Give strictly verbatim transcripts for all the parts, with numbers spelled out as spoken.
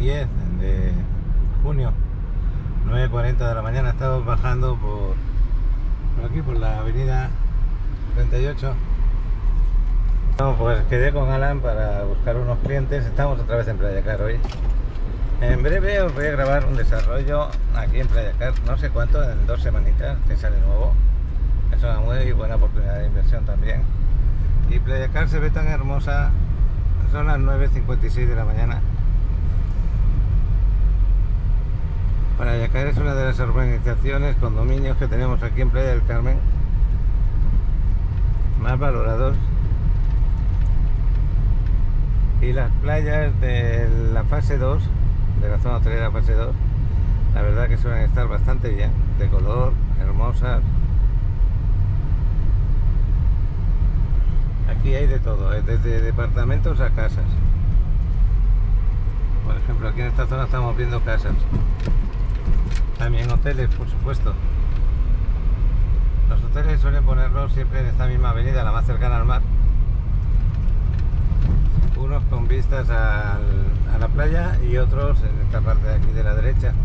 diez de junio, nueve cuarenta de la mañana. Estamos bajando por, por aquí, por la avenida treinta y ocho. No, pues quedé con Alan para buscar unos clientes. Estamos otra vez en Playacar hoy. En breve os voy a grabar un desarrollo aquí en Playacar, no sé cuánto, en dos semanitas que sale nuevo. Es una muy buena oportunidad de inversión también. Y Playacar se ve tan hermosa. Son las nueve cincuenta y seis de la mañana. Playacar es una de las urbanizaciones, condominios que tenemos aquí en Playa del Carmen más valorados. Y las playas de la fase dos, de la zona hotelera fase dos, la verdad que suelen estar bastante bien, de color, hermosas. Aquí hay de todo, desde departamentos a casas. Por ejemplo, aquí en esta zona estamos viendo casas. También hoteles, por supuesto. Los hoteles suelen ponerlos siempre en esta misma avenida, la más cercana al mar. Unos con vistas al, a la playa y otros en esta parte de aquí de la derecha.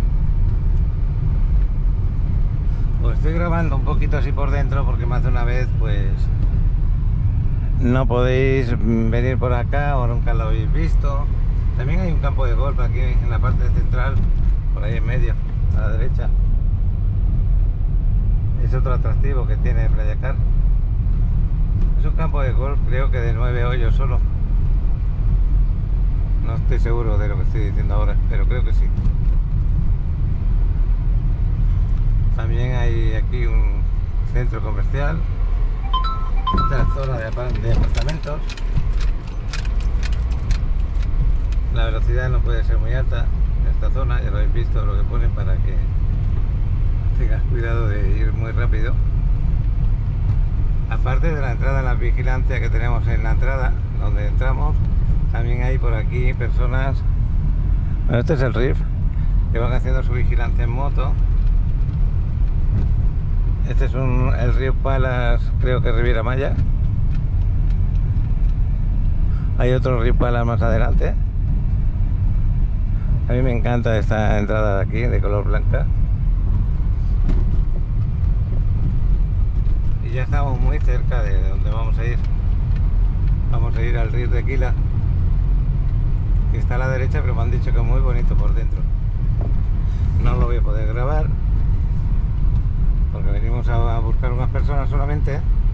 Os estoy grabando un poquito así por dentro porque más de una vez pues no podéis venir por acá o nunca lo habéis visto. También hay un campo de golf aquí en la parte central, por ahí en medio, a la derecha. Es otro atractivo que tiene Playacar. Es un campo de golf, creo que de nueve hoyos solo. No estoy seguro de lo que estoy diciendo ahora, pero creo que sí. También hay aquí un centro comercial. Esta zona de apartamentos. La velocidad no puede ser muy alta en esta zona, ya lo habéis visto lo que ponen para que tengas cuidado de ir muy rápido. Aparte de la entrada en la vigilancia que tenemos en la entrada, donde entramos, también hay por aquí personas. Bueno, este es el R I F, que van haciendo su vigilancia en moto. Este es un, el río Palas, creo que Riviera Maya. Hay otro río Palas más adelante. A mí me encanta esta entrada de aquí, de color blanca. Y ya estamos muy cerca de donde vamos a ir. Vamos a ir al río de Tequila, que está a la derecha, pero me han dicho que es muy bonito por dentro. No lo voy a poder grabar porque venimos a buscar unas personas solamente.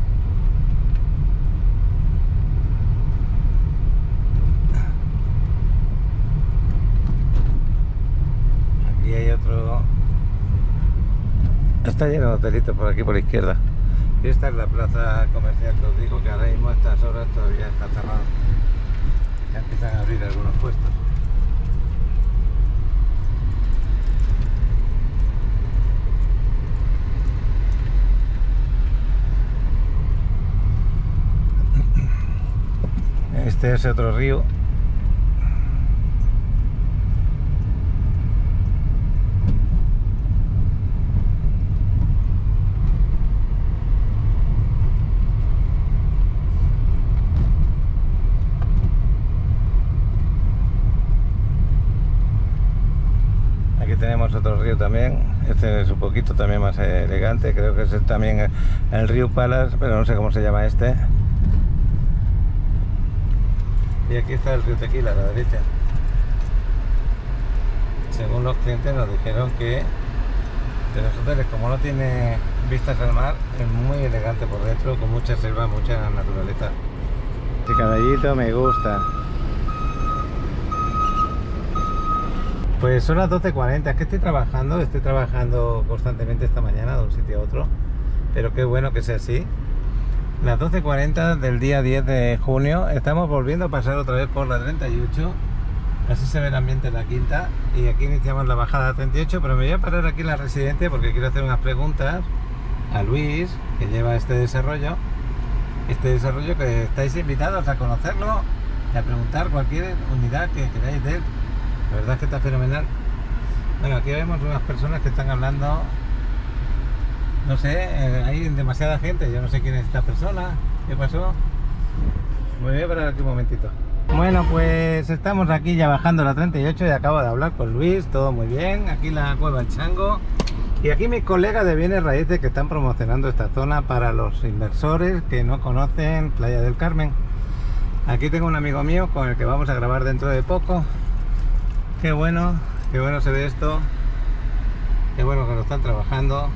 Aquí hay otro. Está lleno de hotelitos por aquí por la izquierda. Y esta es la plaza comercial que os digo, que ahora mismo a estas horas todavía está cerrado. Ya empiezan a abrir algunos puestos. Este es otro río. Aquí tenemos otro río también. Este es un poquito también más elegante. Creo que es también el río Palas, pero no sé cómo se llama este. Y aquí está el río Tequila a la derecha. Según los clientes nos dijeron que de los hoteles, como no tiene vistas al mar, es muy elegante por dentro, con mucha selva, mucha naturaleza. Este caballito me gusta. Pues son las doce cuarenta, es que estoy trabajando, estoy trabajando constantemente esta mañana de un sitio a otro, pero qué bueno que sea así. Las doce cuarenta del día diez de junio, estamos volviendo a pasar otra vez por la treinta y ocho, así se ve el ambiente en la quinta, y aquí iniciamos la bajada a treinta y ocho, pero me voy a parar aquí en la residencia porque quiero hacer unas preguntas a Luis, que lleva este desarrollo, este desarrollo que estáis invitados a conocerlo y a preguntar cualquier unidad que queráis de él. La verdad es que está fenomenal. Bueno, aquí vemos unas personas que están hablando. No sé, eh, hay demasiada gente. Yo no sé quién es esta persona. ¿Qué pasó? Me voy a parar aquí un momentito. Bueno, pues estamos aquí ya bajando la treinta y ocho y acabo de hablar con Luis, todo muy bien. Aquí la Cueva El Chango. Y aquí mis colegas de bienes raíces que están promocionando esta zona para los inversores que no conocen Playa del Carmen. Aquí tengo un amigo mío con el que vamos a grabar dentro de poco. Qué bueno, qué bueno se ve esto. Qué bueno que lo están trabajando.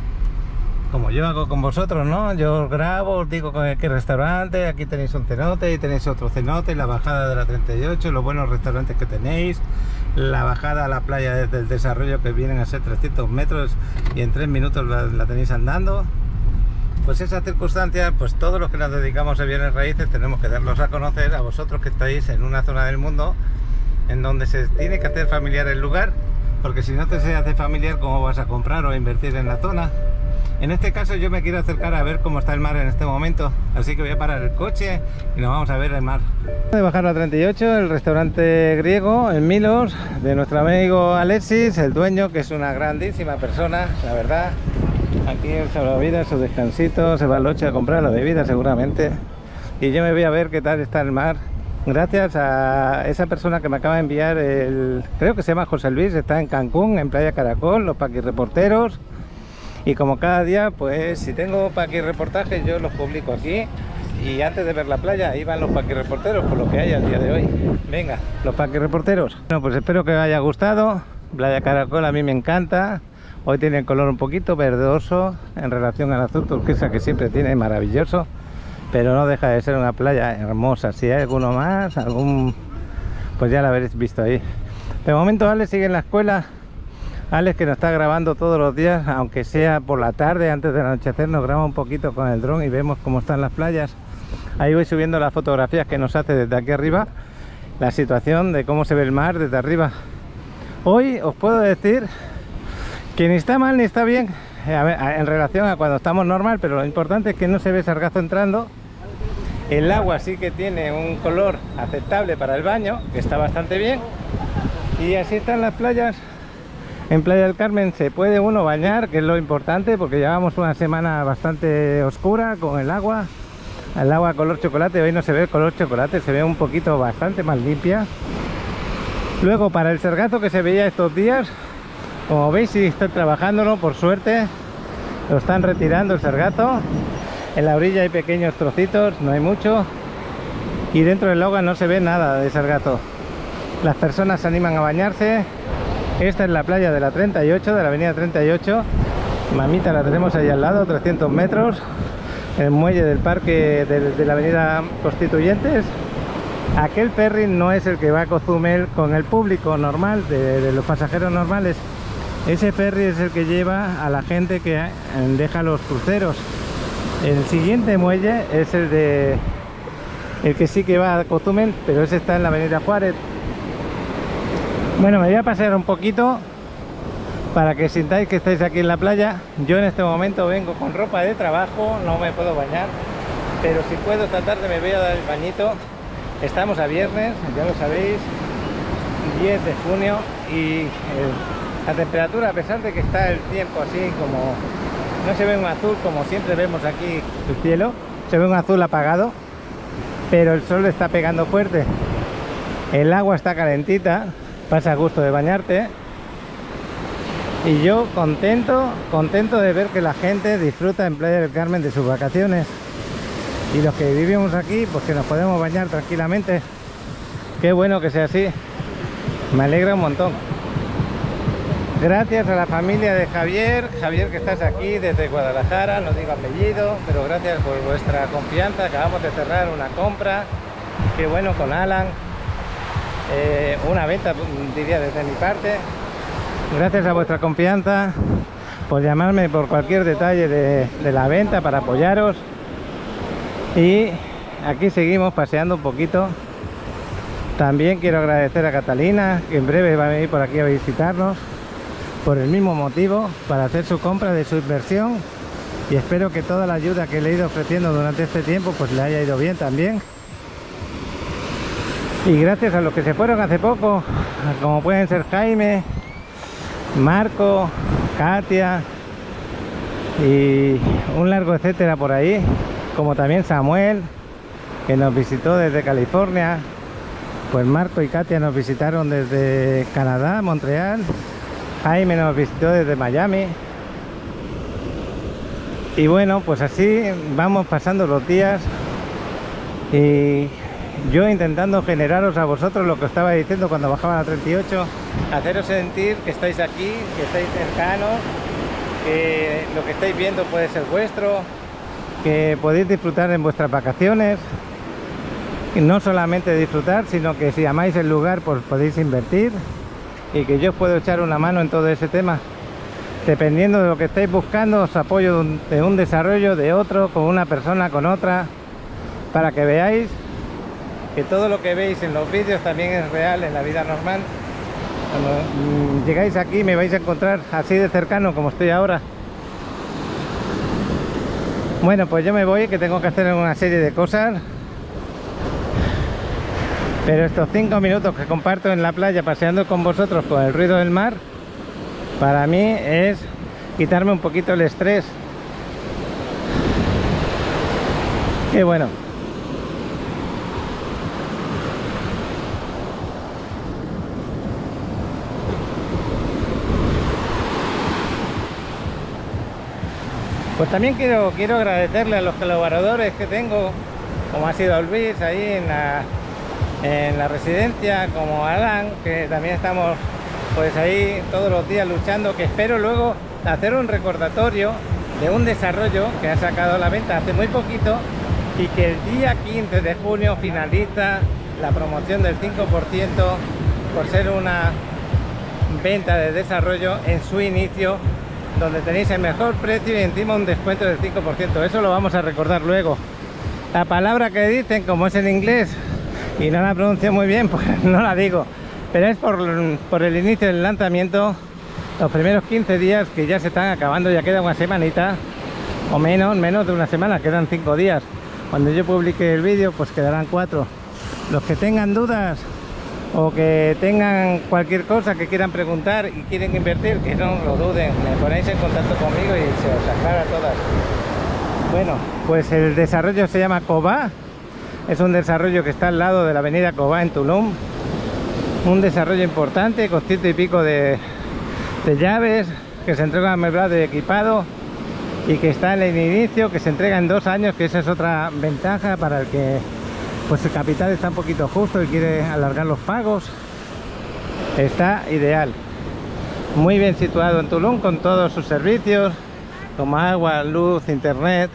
Como yo hago con vosotros, ¿no? Yo os grabo, os digo con qué restaurante, aquí tenéis un cenote y tenéis otro cenote, la bajada de la treinta y ocho, los buenos restaurantes que tenéis, la bajada a la playa desde el desarrollo que vienen a ser trescientos metros y en tres minutos la, la tenéis andando. Pues esas circunstancias, pues todos los que nos dedicamos a bienes raíces tenemos que darlos a conocer a vosotros que estáis en una zona del mundo en donde se tiene que hacer familiar el lugar, porque si no te se hace familiar, ¿cómo vas a comprar o invertir en la zona? En este caso yo me quiero acercar a ver cómo está el mar en este momento, así que voy a parar el coche y nos vamos a ver el mar. De bajar la treinta y ocho, el restaurante griego en Milos, de nuestro amigo Alexis, el dueño, que es una grandísima persona, la verdad. Aquí él se la vida, su descansito, se va al ocho a comprar la bebida seguramente. Y yo me voy a ver qué tal está el mar. Gracias a esa persona que me acaba de enviar, el, creo que se llama José Luis, está en Cancún, en Playa Caracol, los paquirreporteros. Y como cada día, pues si tengo paquirreportajes yo los publico aquí. Y antes de ver la playa, ahí van los paquirreporteros, por lo que hay al día de hoy. Venga, los paquirreporteros. Bueno, pues espero que os haya gustado. Playa Caracol a mí me encanta. Hoy tiene el color un poquito verdoso en relación al azul turquesa que siempre tiene, maravilloso. Pero no deja de ser una playa hermosa. Si hay alguno más, algún, pues ya lo habréis visto ahí. De momento Alex sigue en la escuela. Alex, que nos está grabando todos los días, aunque sea por la tarde, antes del anochecer, nos graba un poquito con el dron y vemos cómo están las playas. Ahí voy subiendo las fotografías que nos hace desde aquí arriba, la situación de cómo se ve el mar desde arriba. Hoy os puedo decir que ni está mal ni está bien a ver, en relación a cuando estamos normal, pero lo importante es que no se ve sargazo entrando. El agua sí que tiene un color aceptable para el baño, que está bastante bien. Y así están las playas. En Playa del Carmen se puede uno bañar, que es lo importante, porque llevamos una semana bastante oscura con el agua. El agua color chocolate, hoy no se ve el color chocolate, se ve un poquito bastante más limpia. Luego, para el sargazo que se veía estos días, como veis, sí están trabajándolo, por suerte. Lo están retirando el sargazo. En la orilla hay pequeños trocitos, no hay mucho. Y dentro del agua no se ve nada de sargazo. Las personas se animan a bañarse. Esta es la playa de la treinta y ocho, de la avenida treinta y ocho. Mamita la tenemos ahí al lado, trescientos metros. El muelle del parque de, de la avenida Constituyentes. Aquel ferry no es el que va a Cozumel con el público normal, de, de los pasajeros normales. Ese ferry es el que lleva a la gente que deja los cruceros. El siguiente muelle es el de el que sí que va a Cozumel, pero ese está en la avenida Juárez. Bueno, me voy a pasear un poquito para que sintáis que estáis aquí en la playa. Yo en este momento vengo con ropa de trabajo, no me puedo bañar, pero si puedo esta tarde me voy a dar el bañito. Estamos a viernes, ya lo sabéis, diez de junio, y eh, la temperatura, a pesar de que está el tiempo así como no se ve un azul como siempre vemos aquí el cielo, se ve un azul apagado, pero el sol está pegando fuerte, el agua está calentita. Pasa gusto de bañarte. Y yo contento, contento de ver que la gente disfruta en Playa del Carmen de sus vacaciones. Y los que vivimos aquí, pues que nos podemos bañar tranquilamente. Qué bueno que sea así. Me alegra un montón. Gracias a la familia de Javier. Javier, que estás aquí desde Guadalajara, no digo apellido, pero gracias por vuestra confianza. Acabamos de cerrar una compra. Qué bueno con Alan. Eh, una venta, diría, desde mi parte. Gracias a vuestra confianza por llamarme por cualquier detalle de, de la venta para apoyaros. Y aquí seguimos paseando un poquito. También quiero agradecer a Catalina, que en breve va a venir por aquí a visitarnos por el mismo motivo, para hacer su compra de su inversión, y espero que toda la ayuda que le he ido ofreciendo durante este tiempo pues le haya ido bien también. Y gracias a los que se fueron hace poco, como pueden ser Jaime, Marco, Katia y un largo etcétera por ahí, como también Samuel, que nos visitó desde California. Pues Marco y Katia nos visitaron desde Canadá, Montreal. Jaime nos visitó desde Miami. Y bueno, pues así vamos pasando los días. Y yo intentando generaros a vosotros lo que os estaba diciendo cuando bajaban a treinta y ocho. Haceros sentir que estáis aquí, que estáis cercanos, que lo que estáis viendo puede ser vuestro, que podéis disfrutar en vuestras vacaciones. Y no solamente disfrutar, sino que si amáis el lugar, pues podéis invertir, y que yo os puedo echar una mano en todo ese tema. Dependiendo de lo que estáis buscando, os apoyo de un, de un desarrollo, de otro, con una persona, con otra, para que veáis que todo lo que veis en los vídeos también es real en la vida normal. Cuando mm, llegáis aquí me vais a encontrar así de cercano como estoy ahora. Bueno, pues yo me voy, que tengo que hacer una serie de cosas. Pero estos cinco minutos que comparto en la playa paseando con vosotros con el ruido del mar, para mí es quitarme un poquito el estrés. Qué bueno. Pues también quiero, quiero agradecerle a los colaboradores que tengo, como ha sido Luis ahí en la... en la residencia, como Alan, que también estamos pues ahí todos los días luchando, que espero luego hacer un recordatorio de un desarrollo que ha sacado a la venta hace muy poquito, y que el día quince de junio finaliza la promoción del cinco por ciento por ser una venta de desarrollo en su inicio, donde tenéis el mejor precio y encima un descuento del cinco por ciento. Eso lo vamos a recordar luego. La palabra que dicen, como es en inglés y no la pronuncio muy bien, pues no la digo, pero es por, por el inicio del lanzamiento, los primeros quince días que ya se están acabando. Ya queda una semanita o menos, menos de una semana, quedan cinco días. Cuando yo publique el vídeo pues quedarán cuatro. Los que tengan dudas o que tengan cualquier cosa que quieran preguntar y quieren invertir, que no lo duden, me ponéis en contacto conmigo y se os aclara todas. Bueno, pues el desarrollo se llama Cobá. Es un desarrollo que está al lado de la avenida Cobá en Tulum. Un desarrollo importante con ciento y pico de, de llaves, que se entrega amueblado y equipado, y que está en el inicio, que se entrega en dos años, que esa es otra ventaja para el que pues el capital está un poquito justo y quiere alargar los pagos. Está ideal. Muy bien situado en Tulum, con todos sus servicios como agua, luz, internet.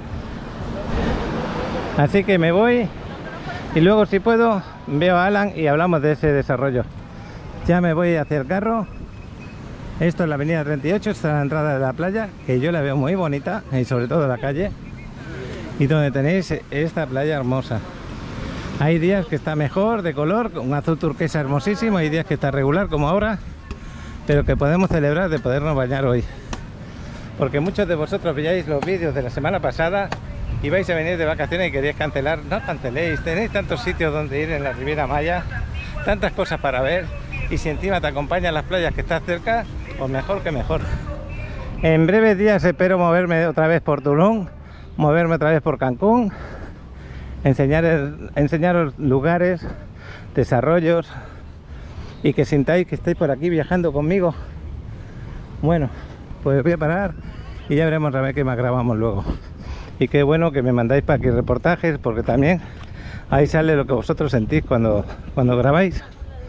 Así que me voy y luego, si puedo, veo a Alan y hablamos de ese desarrollo. Ya me voy hacia el carro. Esto es la avenida treinta y ocho, esta es la entrada de la playa, que yo la veo muy bonita, y sobre todo la calle, y donde tenéis esta playa hermosa. Hay días que está mejor de color, con un azul turquesa hermosísimo, hay días que está regular como ahora, pero que podemos celebrar de podernos bañar hoy. Porque muchos de vosotros veáis los vídeos de la semana pasada y vais a venir de vacaciones y queréis cancelar. No canceléis, tenéis tantos sitios donde ir en la Riviera Maya, tantas cosas para ver, y si encima te acompañan las playas que estás cerca, pues mejor que mejor. En breves días espero moverme otra vez por Tulum, moverme otra vez por Cancún, enseñar, enseñaros lugares, desarrollos, y que sintáis que estáis por aquí viajando conmigo. Bueno, pues voy a parar y ya veremos a ver qué más grabamos luego. Y qué bueno que me mandáis para aquí reportajes, porque también ahí sale lo que vosotros sentís cuando, cuando grabáis.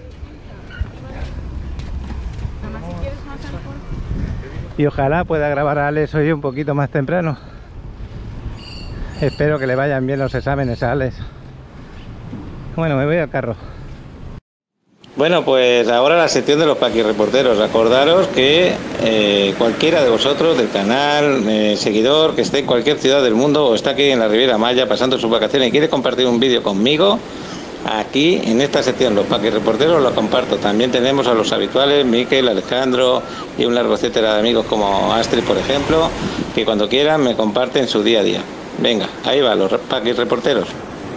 Y ojalá pueda grabar a Alex hoy un poquito más temprano. Espero que le vayan bien los exámenes a Alex. Bueno, me voy al carro. Bueno, pues ahora la sección de los paquirreporteros. Acordaros que eh, cualquiera de vosotros del canal, eh, seguidor, que esté en cualquier ciudad del mundo o está aquí en la Riviera Maya pasando sus vacaciones y quiere compartir un vídeo conmigo, aquí en esta sección, los paquirreporteros, lo comparto. También tenemos a los habituales, Miquel, Alejandro y un largo etcétera de amigos como Astrid, por ejemplo, que cuando quieran me comparten su día a día. Venga, ahí va, los paquirreporteros.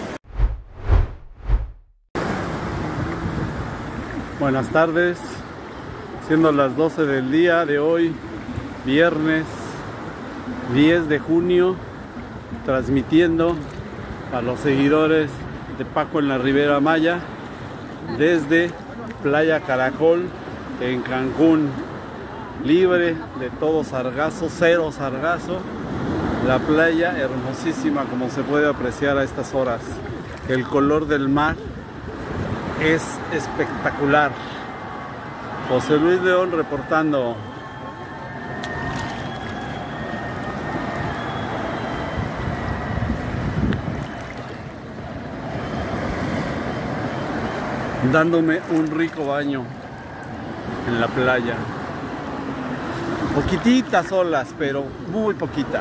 Buenas tardes, siendo las doce del día de hoy, viernes diez de junio, transmitiendo a los seguidores de Paco en la Riviera Maya desde Playa Caracol en Cancún, libre de todo sargazo, cero sargazo. La playa hermosísima, como se puede apreciar a estas horas. El color del mar es espectacular. José Luis León reportando. Dándome un rico baño en la playa. Poquititas olas, pero muy poquitas.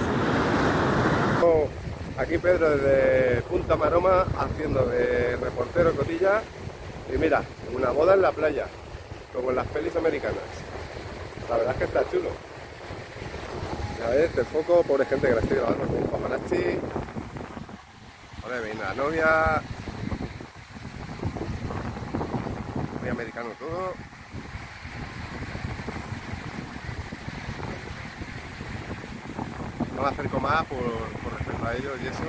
Aquí Pedro desde Punta Maroma haciendo de reportero cotilla. Y mira, una boda en la playa, como en las pelis americanas. La verdad es que está chulo. Ya ves, de foco, pobre gente que la estoy grabando con un paparazzi. Ahora viene la novia. Muy americano todo. No me acerco más por, por respeto a ellos y eso.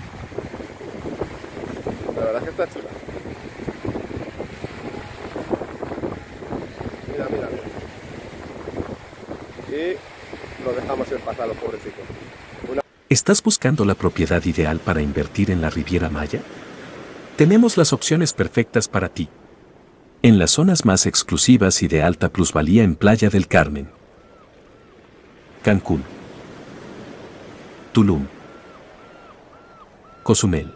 La verdad es que está chula. Mira, mira, mira. Y lo dejamos en paz a los pobrecitos. Una... ¿Estás buscando la propiedad ideal para invertir en la Riviera Maya? Tenemos las opciones perfectas para ti. En las zonas más exclusivas y de alta plusvalía en Playa del Carmen, Cancún, Tulum, Cozumel.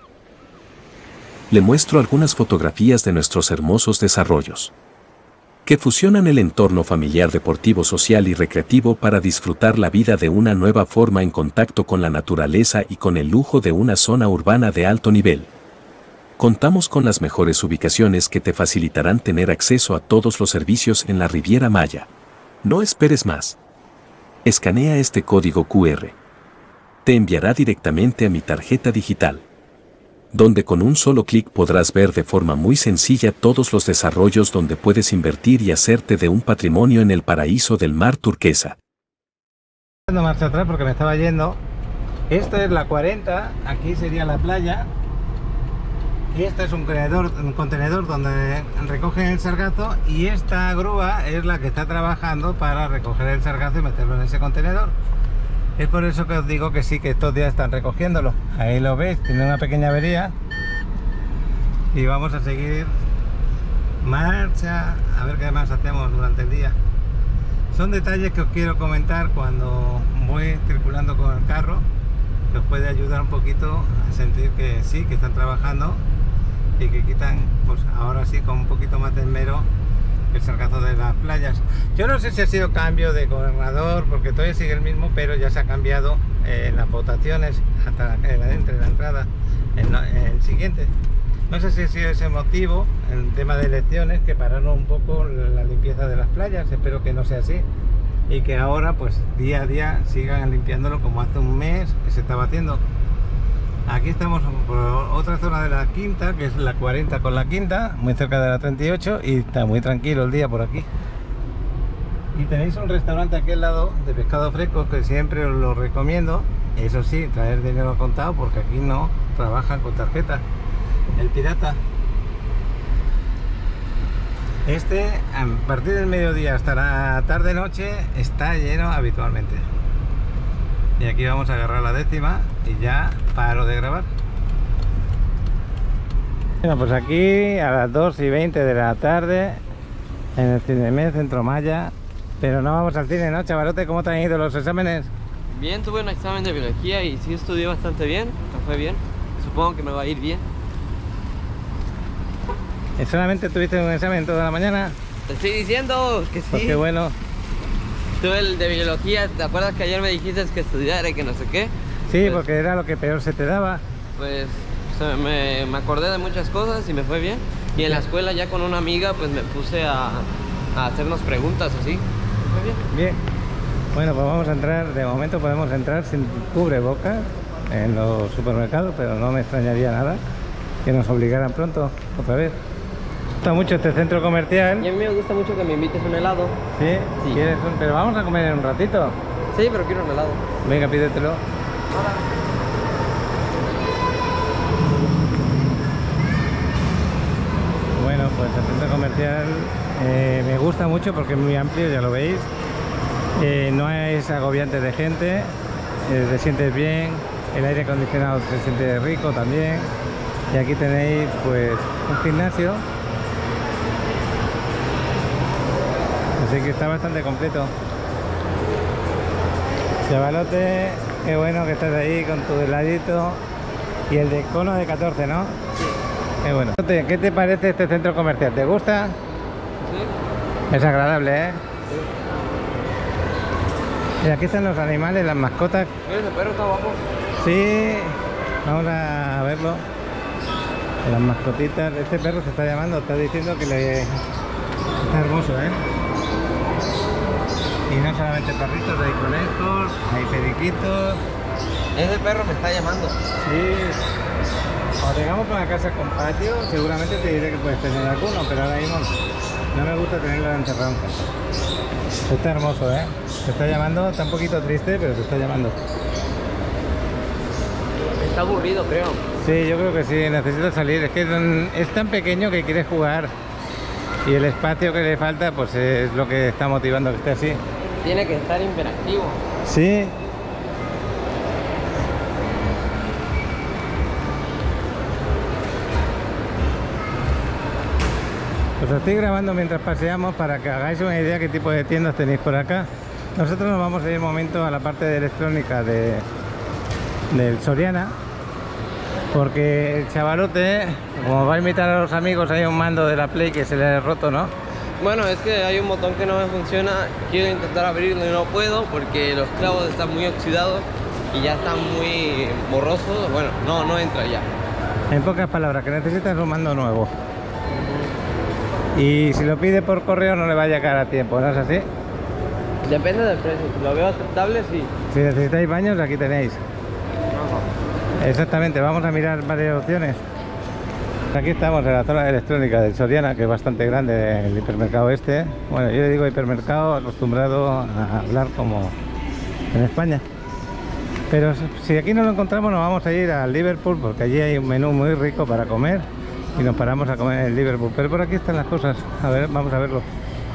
Le muestro algunas fotografías de nuestros hermosos desarrollos, que fusionan el entorno familiar, deportivo, social y recreativo para disfrutar la vida de una nueva forma en contacto con la naturaleza y con el lujo de una zona urbana de alto nivel. Contamos con las mejores ubicaciones que te facilitarán tener acceso a todos los servicios en la Riviera Maya. No esperes más. Escanea este código cu erre. Te enviará directamente a mi tarjeta digital, donde con un solo clic podrás ver de forma muy sencilla todos los desarrollos donde puedes invertir y hacerte de un patrimonio en el paraíso del mar turquesa. Dando marcha atrás porque me estaba yendo. Esta es la cuarenta, aquí sería la playa. Y este es un contenedor, un contenedor donde recogen el sargazo, y esta grúa es la que está trabajando para recoger el sargazo y meterlo en ese contenedor. Es por eso que os digo que sí, que estos días están recogiéndolo. Ahí lo veis, tiene una pequeña avería. Y vamos a seguir marcha, a ver qué más hacemos durante el día. Son detalles que os quiero comentar cuando voy circulando con el carro, que os puede ayudar un poquito a sentir que sí, que están trabajando y que quitan, pues ahora sí, con un poquito más de esmero, el sargazo de las playas. Yo no sé si ha sido cambio de gobernador, porque todavía sigue el mismo, pero ya se ha cambiado eh, las votaciones hasta entre la entrada en el siguiente. No sé si ha sido ese motivo, el tema de elecciones, que pararon un poco la limpieza de las playas. Espero que no sea así y que ahora pues día a día sigan limpiándolo como hace un mes que se estaba haciendo. Aquí estamos por otra zona de la quinta, que es la cuarenta con la quinta, muy cerca de la treinta y ocho, y está muy tranquilo el día por aquí. Y tenéis un restaurante aquí al lado de pescado fresco que siempre os lo recomiendo. Eso sí, traer dinero a contado, porque aquí no trabajan con tarjeta. El Pirata. Este, a partir del mediodía hasta la tarde-noche, está lleno habitualmente. Y aquí vamos a agarrar la décima y ya paro de grabar. Bueno, pues aquí a las dos y veinte de la tarde en el Cinemed Centro Maya. Pero no vamos al cine, ¿no, chavalote? ¿Cómo te han ido los exámenes? Bien, tuve un examen de biología y sí estudié bastante bien, me fue bien. Supongo que me va a ir bien. ¿Y solamente tuviste un examen toda la mañana? Te estoy diciendo que sí. Pues qué bueno. Tuve el de biología, ¿te acuerdas que ayer me dijiste que estudiara y que no sé qué? Sí, pues, porque era lo que peor se te daba. Pues o sea, me, me acordé de muchas cosas y me fue bien. Y en la escuela ya con una amiga pues me puse a, a hacernos preguntas así. Me fue bien. Bien. Bueno, pues vamos a entrar, de momento podemos entrar sin cubrebocas en los supermercados, pero no me extrañaría nada que nos obligaran pronto otra vez. Me gusta mucho este centro comercial. Y a mí me gusta mucho que me invites un helado. ¿Sí? Sí. ¿Quieres un... Pero vamos a comer en un ratito. Sí, pero quiero un helado. Venga, pídetelo. Hola. Bueno, pues el centro comercial eh, me gusta mucho porque es muy amplio, ya lo veis. Eh, no es agobiante de gente, eh, te sientes bien, el aire acondicionado se siente rico también. Y aquí tenéis pues un gimnasio, así que está bastante completo. Chavalote, qué bueno que estás ahí con tu heladito y el de cono de catorce, ¿no? Sí. Qué bueno. ¿Qué te parece este centro comercial? ¿Te gusta? Sí. Es agradable, ¿eh? Sí. Y aquí están los animales, las mascotas. Mira, ese perro está abajo. Sí, vamos a verlo. Las mascotitas. Este perro se está llamando, está diciendo que le... está hermoso, ¿eh? Y no solamente perritos, hay conejos, hay periquitos. Ese perro me está llamando. Sí. Cuando llegamos a una casa con patio, seguramente te diré que puedes tener alguno, pero ahora mismo no me gusta tenerlo encerrado en casa. Está hermoso, ¿eh? Te está llamando, está un poquito triste, pero te está llamando. Está aburrido, creo. Sí, yo creo que sí, necesita salir. Es que es tan pequeño que quiere jugar. Y el espacio que le falta, pues es lo que está motivando que esté así. Tiene que estar interactivo. Sí. Pues os estoy grabando mientras paseamos para que hagáis una idea qué tipo de tiendas tenéis por acá. Nosotros nos vamos a ir un momento a la parte de electrónica de, del Soriana, porque el chavalote, como va a invitar a los amigos, hay un mando de la Play que se le ha roto, ¿no? Bueno, es que hay un botón que no me funciona. Quiero intentar abrirlo y no puedo porque los clavos están muy oxidados y ya están muy borrosos. Bueno, no, no entra ya. En pocas palabras, que necesitas un mando nuevo. Y si lo pide por correo no le va a llegar a tiempo, ¿no es así? Depende del precio. Si lo veo aceptable, sí. Si necesitáis baños, aquí tenéis. Ajá. Exactamente, vamos a mirar varias opciones. Aquí estamos en la zona electrónica del Soriana, que es bastante grande, el hipermercado este. Bueno, yo le digo hipermercado, acostumbrado a hablar como en España. Pero si aquí no lo encontramos, nos vamos a ir a Liverpool, porque allí hay un menú muy rico para comer y nos paramos a comer en Liverpool. Pero por aquí están las cosas. A ver, vamos a verlo.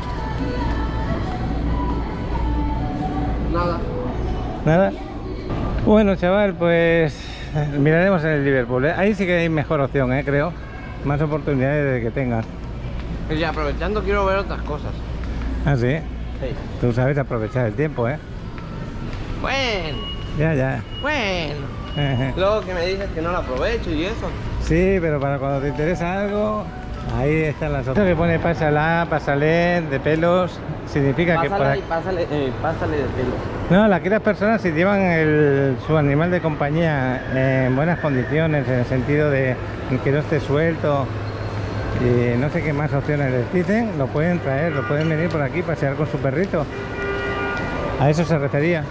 Nada. ¿Nada? Bueno, chaval, pues miraremos en el Liverpool, ¿eh? Ahí sí que hay mejor opción, ¿eh? Creo. Más oportunidades de que tengas. Y aprovechando quiero ver otras cosas. ¿Ah, sí? Sí. Tú sabes aprovechar el tiempo, ¿eh? Bueno, Ya, ya. bueno. Luego que me dices que no lo aprovecho y eso. Sí, pero para cuando te interesa algo, ahí están las opciones. Esto que pone pásala, pásale, de pelos, significa que por Pásale aquí... y pásale, eh, pásale de pelo. No, la que las personas si llevan el, su animal de compañía en buenas condiciones, en el sentido de que no esté suelto, y no sé qué más opciones les dicen, lo pueden traer, lo pueden venir por aquí, pasear con su perrito. A eso se refería.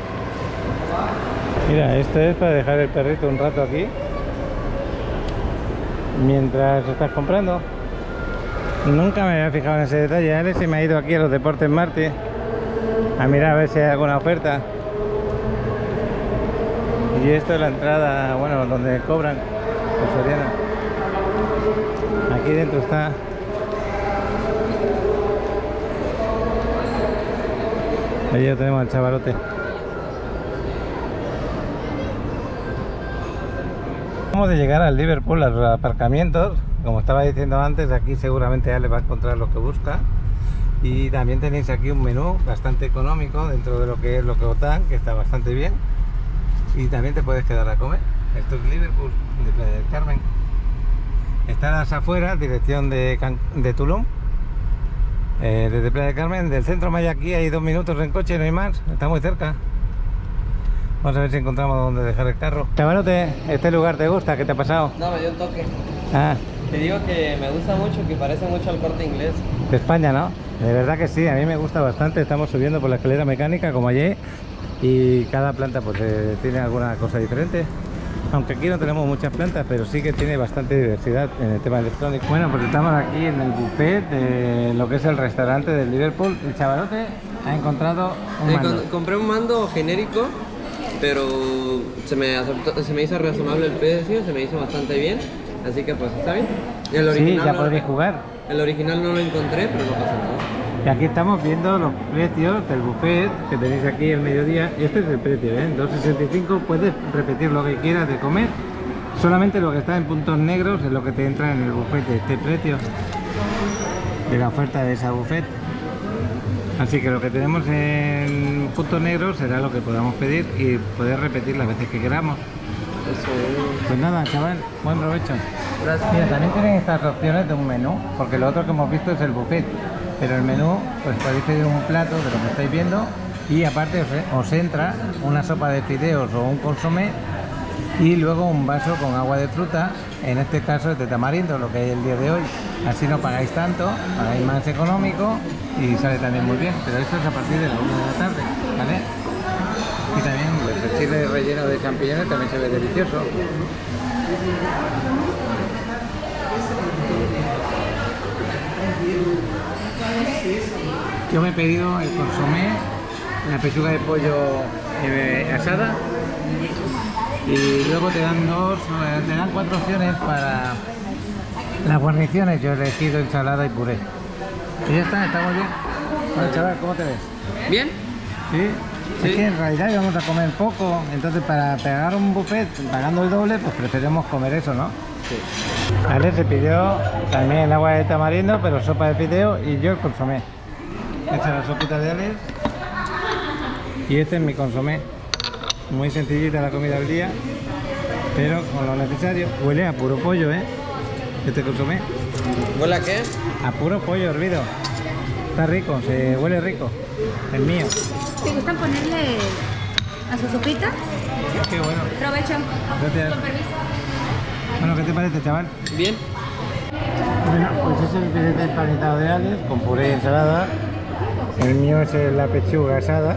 Mira, esto es para dejar el perrito un rato aquí mientras estás comprando. Nunca me había fijado en ese detalle. Alex se me ha ido aquí a los Deportes Martí a mirar a ver si hay alguna oferta. Y esto es la entrada, bueno, donde cobran por Soriana. Aquí dentro está. Ahí ya tenemos al chavalote. Vamos de llegar al Liverpool, a los aparcamientos. Como estaba diciendo antes, aquí seguramente ya le va a encontrar lo que busca. Y también tenéis aquí un menú bastante económico dentro de lo que es lo que OTAN, que está bastante bien. Y también te puedes quedar a comer. Esto es Liverpool, de Playa del Carmen. Está a las afueras, dirección de, Can de Tulum. Eh, desde Playa del Carmen, del centro Maya aquí hay dos minutos en coche, no hay más. Está muy cerca. Vamos a ver si encontramos dónde dejar el carro. Chavalote, ¿este lugar te gusta? ¿Qué te ha pasado? No, me dio un toque. Ah, Te digo que me gusta mucho, que parece mucho al Corte Inglés. de España, ¿no? De verdad que sí, a mí me gusta bastante. Estamos subiendo por la escalera mecánica como allí y cada planta pues eh, tiene alguna cosa diferente. Aunque aquí no tenemos muchas plantas, pero sí que tiene bastante diversidad en el tema electrónico. Bueno, pues estamos aquí en el buffet de lo que es el restaurante del Liverpool. El chavalote ha encontrado un Eh, mando. con- compré un mando genérico, pero se me, aceptó- se me hizo razonable el precio, se me hizo bastante bien, así que pues está bien. El Sí, original ya no- podréis jugar. El original no lo encontré, pero no pasa nada. Y aquí estamos viendo los precios del buffet que tenéis aquí el mediodía. Y este es el precio, ¿eh? dos sesenta y cinco. Puedes repetir lo que quieras de comer. Solamente lo que está en puntos negros es lo que te entra en el buffet de este precio, de la oferta de esa buffet. Así que lo que tenemos en puntos negros será lo que podamos pedir y poder repetir las veces que queramos. Pues nada, chaval, buen provecho. Gracias. Mira, también tienen estas opciones de un menú, porque lo otro que hemos visto es el buffet, pero el menú, pues podéis pedir un plato de lo que estáis viendo y aparte os, os entra una sopa de fideos o un consomé y luego un vaso con agua de fruta, en este caso es de tamarindo, lo que hay el día de hoy. Así no pagáis tanto, pagáis más económico y sale también muy bien, pero esto es a partir de la una de la tarde, ¿vale? Y también pues, el chile relleno de champiñones también se ve delicioso. Yo me he pedido el consomé, la pechuga de pollo eh, asada y luego te dan dos, eh, te dan cuatro opciones para las guarniciones. Yo he elegido ensalada y puré. Y ya está, está muy bien. Bueno, chaval, ¿cómo te ves? ¿Bien? ¿Sí? Sí. Es que en realidad íbamos a comer poco, entonces para pegar un buffet pagando el doble, pues preferimos comer eso, ¿no? Sí. Vale, se pidió también agua de tamarindo, pero sopa de fideo y yo el consomé. Esta es la sopita de Alex y este es mi consomé. Muy sencillita la comida del día, pero con lo necesario. Huele a puro pollo, ¿eh? Este consomé. ¿Huele a qué? A puro pollo hervido. Está rico, se huele rico. El mío. ¿Te gustan ponerle a su sopita? Qué bueno. Provecho. Gracias. Con permiso. Bueno, ¿qué te parece, chaval? Bien. Bueno, pues es el filete empanizado de Alex con puré y ensalada. El mío es la pechuga asada,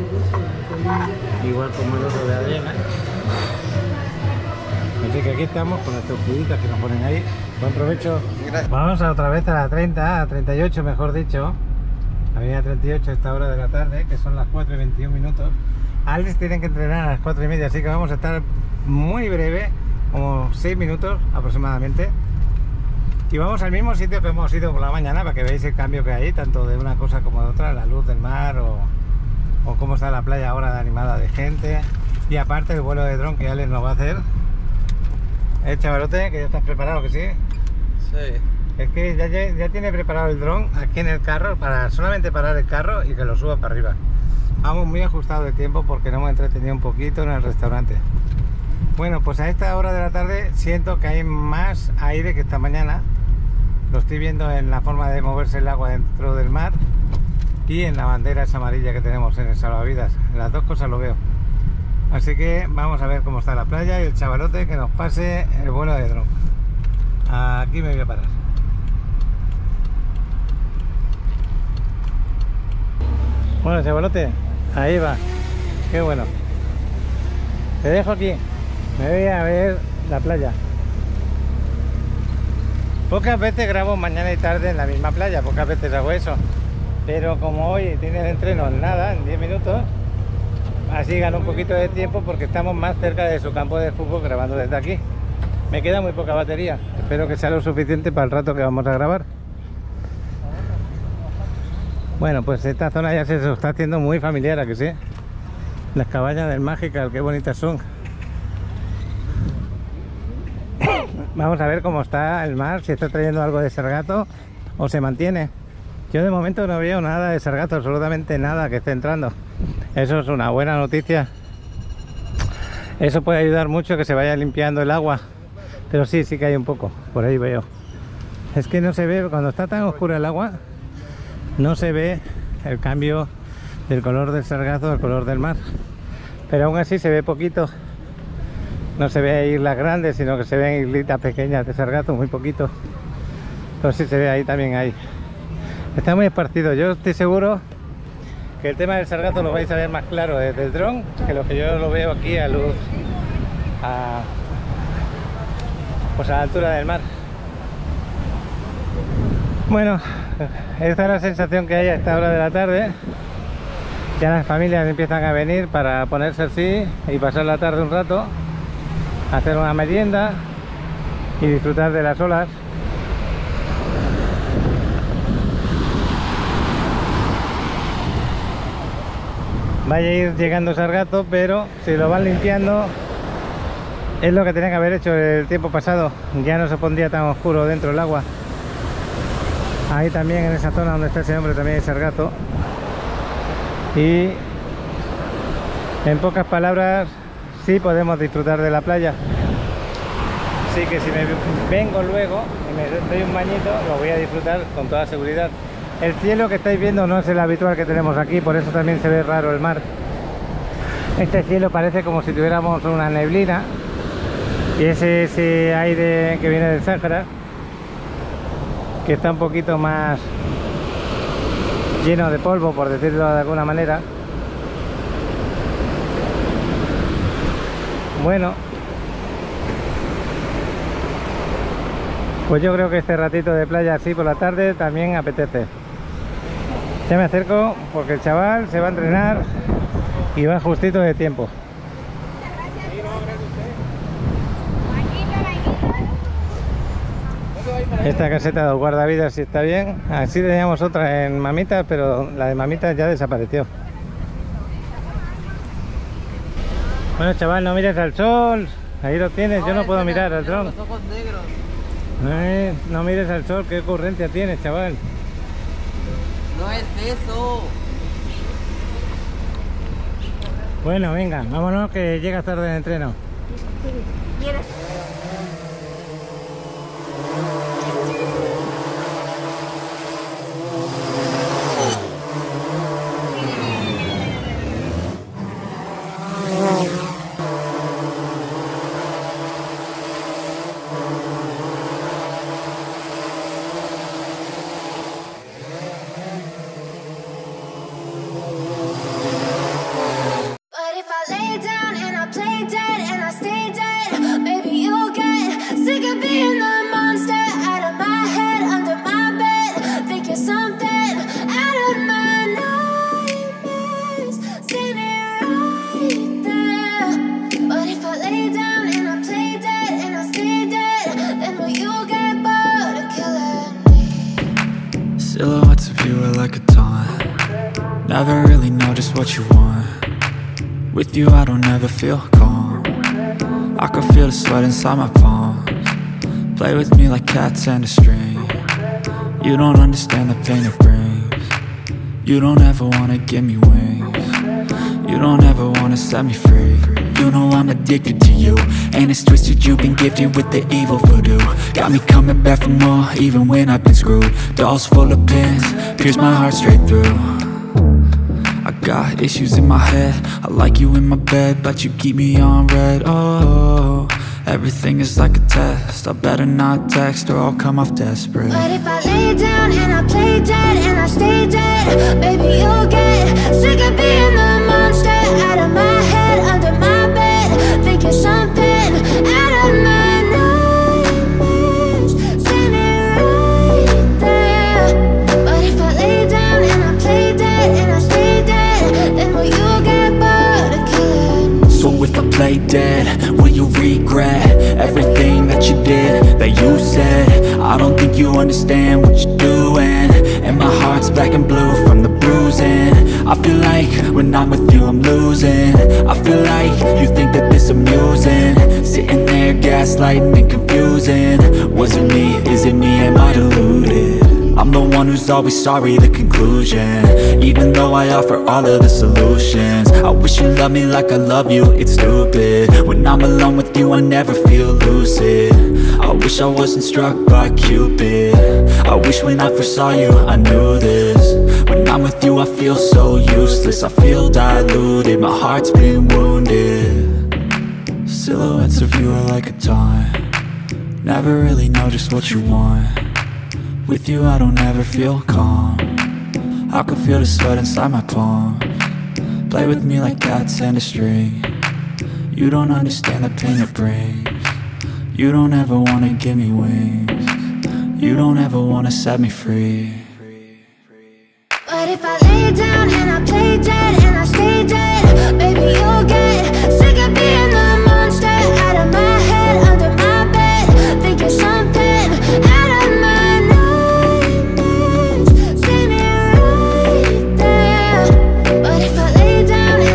igual como el otro de Adriana. Así que aquí estamos con las tortillitas que nos ponen ahí. Buen provecho. Gracias. Vamos a otra vez a la treinta, a treinta y ocho mejor dicho. Avenida treinta y ocho a esta hora de la tarde, que son las cuatro y veintiún minutos. Alex tiene que entrenar a las cuatro y media, así que vamos a estar muy breve, como seis minutos aproximadamente. Y vamos al mismo sitio que hemos ido por la mañana para que veáis el cambio que hay, tanto de una cosa como de otra, la luz del mar o, o cómo está la playa ahora animada de gente. Y aparte el vuelo de dron que Alex nos va a hacer. ¿Eh, chavalote? Que ya estás preparado, que sí. Sí. Es que ya, ya, ya tiene preparado el dron aquí en el carro para solamente parar el carro y que lo suba para arriba. Vamos muy ajustados de tiempo porque nos hemos entretenido un poquito en el restaurante. Bueno, pues a esta hora de la tarde siento que hay más aire que esta mañana. Lo estoy viendo en la forma de moverse el agua dentro del mar y en la bandera esa amarilla que tenemos en el salvavidas. Las dos cosas lo veo. Así que vamos a ver cómo está la playa y el chavalote que nos pase el vuelo de dron. Aquí me voy a parar. Bueno, chavalote, ahí va. Qué bueno. Te dejo aquí. Me voy a ver la playa. Pocas veces grabo mañana y tarde en la misma playa, pocas veces hago eso. Pero como hoy tiene el entreno en nada, en diez minutos, así gano un poquito de tiempo porque estamos más cerca de su campo de fútbol grabando desde aquí. Me queda muy poca batería. Espero que sea lo suficiente para el rato que vamos a grabar. Bueno, pues esta zona ya se está haciendo muy familiar, ¿a que sí? Las cabañas del Magical, qué bonitas son. Vamos a ver cómo está el mar, si está trayendo algo de sargazo o se mantiene. Yo de momento no veo nada de sargazo, absolutamente nada que esté entrando. Eso es una buena noticia. Eso puede ayudar mucho que se vaya limpiando el agua. Pero sí, sí que hay un poco, por ahí veo. Es que no se ve, cuando está tan oscura el agua, no se ve el cambio del color del sargazo al color del mar. Pero aún así se ve poquito. No se ve islas grandes, sino que se ven islitas pequeñas de sargazo, muy poquito. Pero sí se ve ahí también ahí. Está muy esparcido. Yo estoy seguro que el tema del sargazo lo vais a ver más claro desde el dron que lo que yo lo veo aquí a luz, a, pues a la altura del mar. Bueno, esta es la sensación que hay a esta hora de la tarde. Ya las familias empiezan a venir para ponerse así y pasar la tarde un rato, hacer una merienda y disfrutar de las olas. vaya a ir llegando Sargazo, pero si lo van limpiando es lo que tenía que haber hecho el tiempo pasado, ya no se pondría tan oscuro dentro del agua. Ahí también en esa zona donde está ese hombre también hay Sargazo. Y en pocas palabras, sí podemos disfrutar de la playa. Así que si me vengo luego y me doy un bañito, lo voy a disfrutar con toda seguridad. El cielo que estáis viendo no es el habitual que tenemos aquí, por eso también se ve raro el mar. Este cielo parece como si tuviéramos una neblina, y ese, ese aire que viene del Sáhara, que está un poquito más lleno de polvo, por decirlo de alguna manera. Bueno, pues yo creo que este ratito de playa así por la tarde también apetece. Ya me acerco porque el chaval se va a entrenar y va justito de tiempo. Esta caseta de guardavidas sí está bien. Así teníamos otra en Mamitas, pero la de Mamitas ya desapareció. Bueno, chaval, no mires al sol. Ahí lo tienes, yo no puedo mirar al sol. Los ojos negros. Eh, no mires al sol, qué ocurrencia tienes, chaval. No es eso. Bueno, venga, vámonos que llega tarde el entreno. Silhouettes of you are like a taunt. Never really know just what you want. With you I don't ever feel calm. I can feel the sweat inside my palms. Play with me like cats and a string. You don't understand the pain it brings. You don't ever wanna give me wings. You don't ever wanna set me free. You know I'm addicted to you, and it's twisted, you've been gifted with the evil voodoo. Got me coming back for more, even when I've been screwed. Dolls full of pins, pierce my heart straight through. I got issues in my head, I like you in my bed, but you keep me on red. Oh, everything is like a test, I better not text or I'll come off desperate. But if I lay down and I play dead and I stay dead, baby you'll get sick of being the monster out of my head, under my bed, think you're something out of my nightmares, standing right there. But if I lay down and I play dead and I stay dead, then will you get bored of killing me? So if I play dead, will you regret everything that you did, that you said? I don't think you understand what you're doing, and my heart's black and blue from the bruising. I feel like when I'm with you I'm losing. I feel like you think that this amusing, sitting there gaslighting and confusing. Was it me? Is it me? Am I deluded? I'm the one who's always sorry, the conclusion, even though I offer all of the solutions. I wish you loved me like I love you, it's stupid. When I'm alone with you I never feel lucid. I wish I wasn't struck by Cupid. I wish when I first saw you I knew this. When I'm with you I feel so useless, I feel diluted, my heart's been wounded. Silhouettes of you are like a taunt. Never really know just what you want. With you I don't ever feel calm. I can feel the sweat inside my palms. Play with me like cats and a string. You don't understand the pain it brings. You don't ever wanna give me wings. You don't ever wanna set me free. But if I lay down and I play dead and I stay dead, baby you'll get sick of being the monster out of my head, under my bed, think you're something out of my nightmares, standing right there. But if I lay down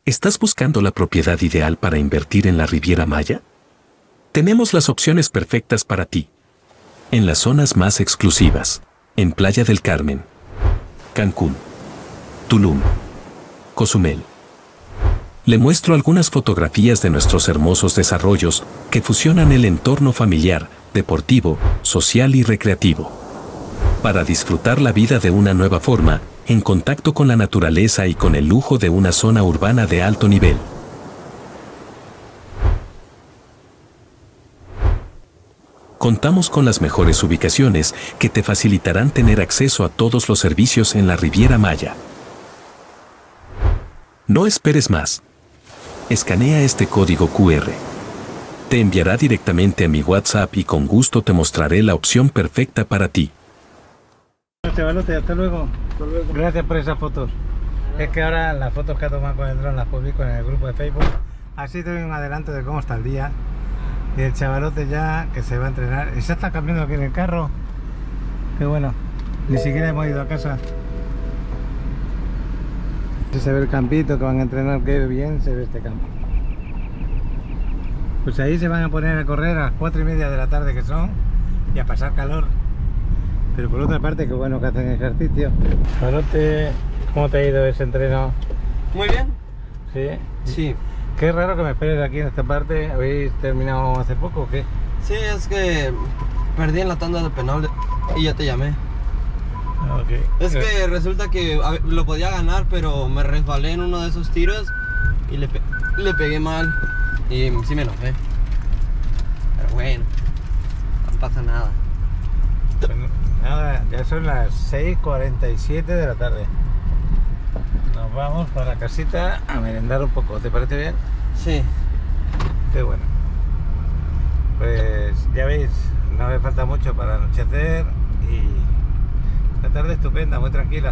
¿Estás buscando la propiedad ideal para invertir en la Riviera Maya? Tenemos las opciones perfectas para ti. En las zonas más exclusivas, en Playa del Carmen, Cancún, Tulum, Cozumel. Le muestro algunas fotografías de nuestros hermosos desarrollos que fusionan el entorno familiar, deportivo, social y recreativo. Para disfrutar la vida de una nueva forma, en contacto con la naturaleza y con el lujo de una zona urbana de alto nivel. Contamos con las mejores ubicaciones que te facilitarán tener acceso a todos los servicios en la Riviera Maya. No esperes más. Escanea este código cu erre. Te enviará directamente a mi WhatsApp y con gusto te mostraré la opción perfecta para ti. Chavalote, hasta luego. Hasta luego. Gracias por esas fotos. Es que ahora las fotos que ha tomado con el dron las publico en el grupo de Facebook. Así te doy un adelanto de cómo está el día. Y el chavalote ya que se va a entrenar. Y se está cambiando aquí en el carro. Qué bueno. Ni siquiera hemos ido a casa. Se ve el campito que van a entrenar, qué bien se ve este campo. Pues ahí se van a poner a correr a las cuatro y media de la tarde que son y a pasar calor. Pero por otra parte, qué bueno que hacen ejercicio. Chavalote, ¿cómo te ha ido ese entreno? Muy bien. ¿Sí? Sí. Qué raro que me esperes aquí en esta parte. ¿Habéis terminado hace poco o qué? Sí, es que perdí en la tanda de penal y ya te llamé. Okay. Es que resulta que a ver, lo podía ganar, pero me resbalé en uno de esos tiros y le, pe le pegué mal y sí me enojé. Pero bueno, no pasa nada. Bueno, nada, ya son las seis cuarenta y siete de la tarde. Nos vamos para casita a merendar un poco. ¿Te parece bien? Sí. Qué bueno. Pues ya veis, no me falta mucho para anochecer y la tarde estupenda, muy tranquila.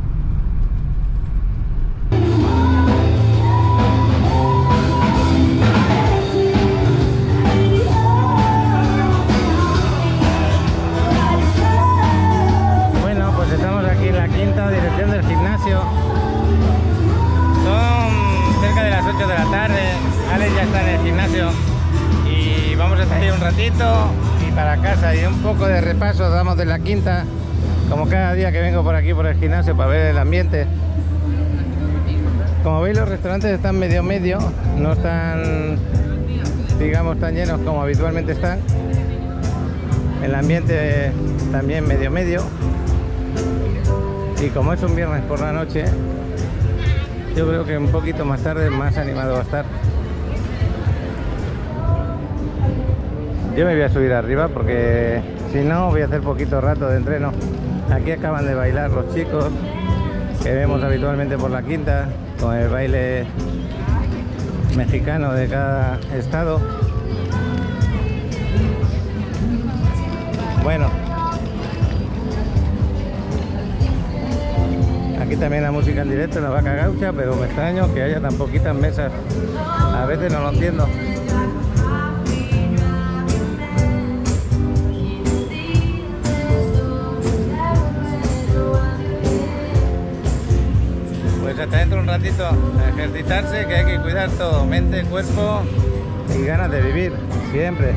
Bueno, pues estamos aquí en la quinta dirección del gimnasio. Son cerca de las ocho de la tarde. Alex ya está en el gimnasio y vamos a estar ahí un ratito y para casa, y un poco de repaso damos de la quinta, como cada día que vengo por aquí por el gimnasio para ver el ambiente. Como veis, los restaurantes están medio medio, no están, digamos, tan llenos como habitualmente están. El ambiente también medio medio, y como es un viernes por la noche, yo creo que un poquito más tarde más animado va a estar. Yo me voy a subir arriba porque si no voy a hacer poquito rato de entreno. Aquí acaban de bailar los chicos que vemos habitualmente por la quinta, con el baile mexicano de cada estado. Bueno, aquí también la música en directo en la Vaca Gaucha, pero me extraño que haya tan poquitas mesas. A veces no lo entiendo. Pues hasta dentro un ratito a ejercitarse, que hay que cuidar todo, mente, cuerpo y ganas de vivir, siempre.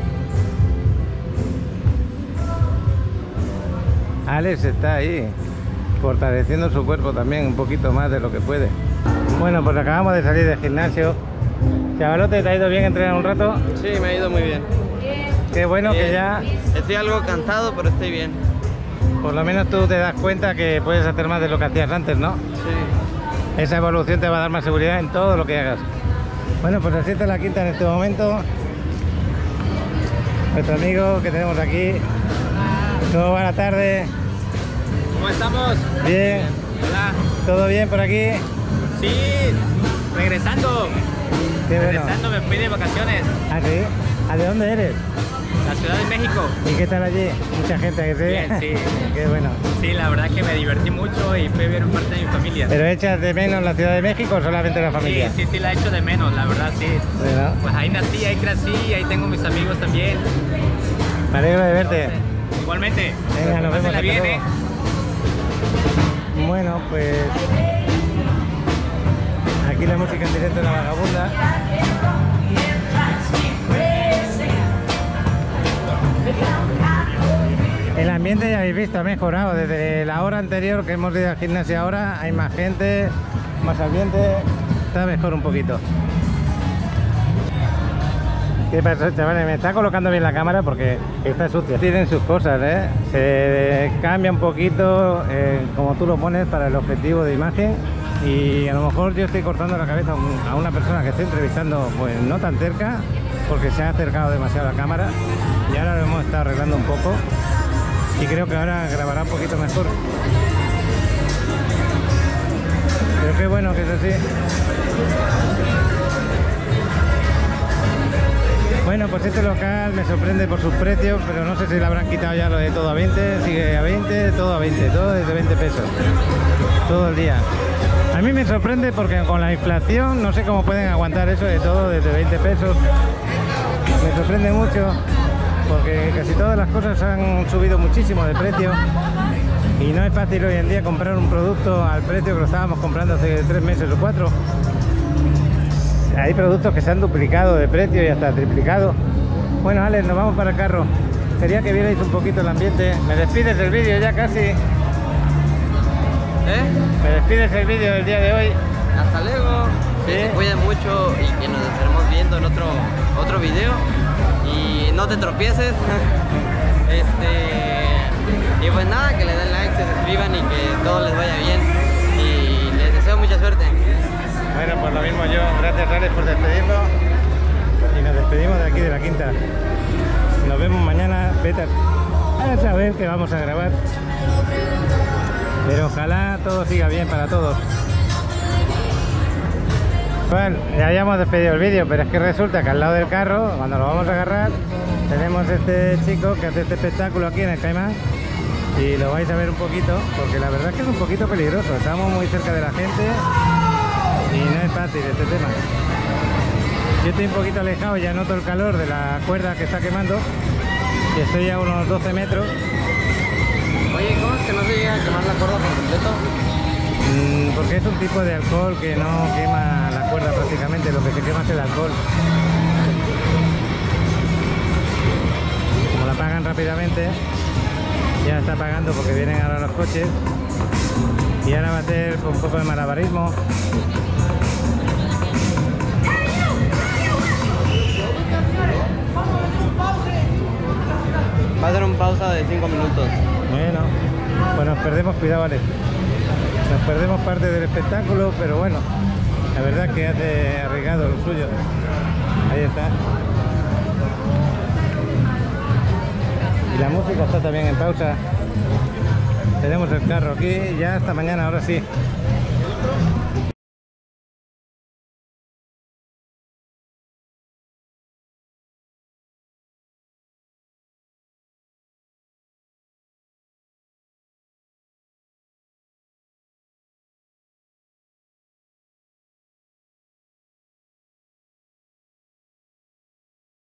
Alex está ahí, fortaleciendo su cuerpo también un poquito más de lo que puede. Bueno, pues acabamos de salir del gimnasio. Chavalote, ¿te ha ido bien entrenar un rato? Sí, me ha ido muy bien. Qué bueno Bien. que ya, Estoy algo cansado, pero estoy bien. por lo menos tú te das cuenta que puedes hacer más de lo que hacías antes, ¿no? Sí. Esa evolución te va a dar más seguridad en todo lo que hagas. Bueno, pues así está la quinta en este momento. Nuestro amigo que tenemos aquí. ¿Cómo va la tarde? ¿Cómo estamos? Bien. Hola. ¿Todo bien por aquí? Sí, regresando. Qué bueno. Regresando, me fui de vacaciones. ¿Ah, sí? ¿Ah, de dónde eres? La Ciudad de México. ¿Y qué tal allí? Mucha gente que sí. Bien, sí. Qué bueno. Sí, la verdad que me divertí mucho y fui a ver parte de mi familia. ¿Pero echas de menos la Ciudad de México o solamente la familia? Sí, sí, sí, la echo de menos, la verdad, sí. Bueno, Pues ahí nací, ahí crecí, ahí tengo mis amigos también. me alegro de verte. Igualmente. Venga, nos vemos. Pásenla hasta bien, luego. ¿eh? Bueno, pues aquí Aquí la música en directo de La Vagabunda. El ambiente ya habéis visto, ha mejorado. Desde la hora anterior que hemos ido al gimnasio ahora hay más gente, más ambiente, está mejor un poquito. ¿Qué pasa, chavales? Me está colocando bien la cámara porque está sucia. Tienen sus cosas, ¿eh? Se cambia un poquito eh, como tú lo pones para el objetivo de imagen. Y a lo mejor yo estoy cortando la cabeza a una persona que estoy entrevistando, pues no tan cerca, porque se ha acercado demasiado a la cámara. Y ahora lo hemos estado arreglando un poco. Y creo que ahora grabará un poquito mejor. Pero qué bueno que es así. Bueno, pues este local me sorprende por sus precios, pero no sé si le habrán quitado ya lo de todo a veinte, sigue a veinte, todo a veinte, todo desde veinte pesos, todo el día. A mí me sorprende porque con la inflación no sé cómo pueden aguantar eso de todo desde veinte pesos. Me sorprende mucho porque casi todas las cosas han subido muchísimo de precio y no es fácil hoy en día comprar un producto al precio que lo estábamos comprando hace tres meses o cuatro. Hay productos que se han duplicado de precio y hasta triplicado. Bueno, Alex, nos vamos para el carro. Quería que vierais un poquito el ambiente. ¿Me despides del vídeo ya casi? ¿Eh? ¿Me despides el vídeo del día de hoy? Hasta luego. ¿Sí? Que se cuiden mucho y que nos estaremos viendo en otro, otro video. Y no te tropieces. este Y pues nada, que le den like, se suscriban y que todo les vaya bien. Y les deseo mucha suerte. Bueno, pues lo mismo yo. Gracias, Alex, por despedirlo. Y nos despedimos de aquí de la quinta. Nos vemos mañana. Vete a saber que vamos a grabar. Pero ojalá todo siga bien para todos. Bueno, ya habíamos despedido el vídeo, pero es que resulta que al lado del carro, cuando lo vamos a agarrar, tenemos este chico que hace este espectáculo aquí en el Caimán. Y lo vais a ver un poquito, porque la verdad es que es un poquito peligroso. Estamos muy cerca de la gente y no es fácil este tema. Yo estoy un poquito alejado, ya noto el calor de la cuerda que está quemando y estoy a unos doce metros. Oye, ¿cómo es que no se llega a quemar la cuerda por completo? Mm, porque es un tipo de alcohol que no quema la cuerda prácticamente, lo que se quema es el alcohol. Como la apagan rápidamente, ya está apagando porque vienen ahora los coches y ahora va a hacer un poco de malabarismo. Va a ser un pausa de cinco minutos. Bueno, pues nos perdemos, cuidado, vale. Nos perdemos parte del espectáculo, pero bueno, la verdad es que hace arriesgado lo suyo. Ahí está. Y la música está también en pausa. Tenemos el carro aquí, ya hasta mañana, ahora sí.